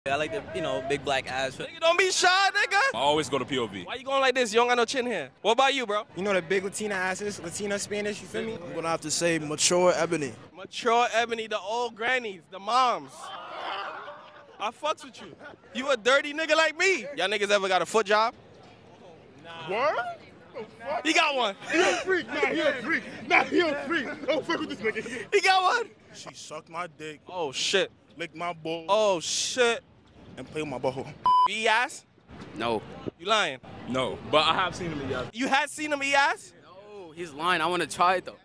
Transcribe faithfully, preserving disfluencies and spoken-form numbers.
I like the, you know, big black ass. Nigga, don't be shy, nigga. I always go to P O V. Why you going like this? You don't got no chin here. What about you, bro? You know the big Latina asses, Latina Spanish, you feel me? I'm gonna have to say mature ebony. Mature ebony, the old grannies, the moms. I fucks with you. You a dirty nigga like me. Y'all niggas ever got a foot job? What? He got one. He a freak. Nah, he a freak. Nah, he a freak. Don't fuck with this nigga. He got one. She sucked my dick, Oh, shit. licked my balls, Oh, shit. and played with my butthole. Eat ass? No. You lying. No, but I have seen him in the You had seen him eat ass? No, he's lying. I want to try it, though.